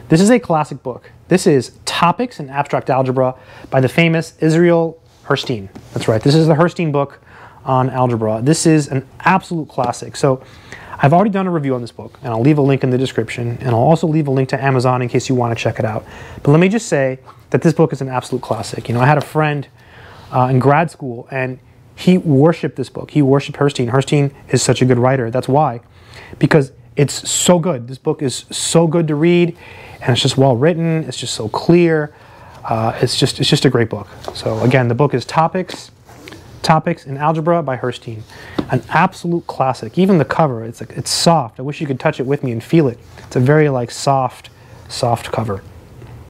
This is a classic book. This is Topics in Abstract Algebra by the famous Israel Hurstein. That's right, this is the Hurstein book on algebra. This is an absolute classic. So I've already done a review on this book, and I'll leave a link in the description, and I'll also leave a link to Amazon in case you want to check it out. But let me just say that this book is an absolute classic. You know, I had a friend in grad school, and he worshipped this book. He worshipped Hurstein. Hurstein is such a good writer. That's why. Because it's so good. This book is so good to read, and it's just well written. It's just so clear. It's just a great book. So again, the book is Topics in Algebra by Hurstein. An absolute classic. Even the cover, it's soft. I wish you could touch it with me and feel it. It's a very like soft cover.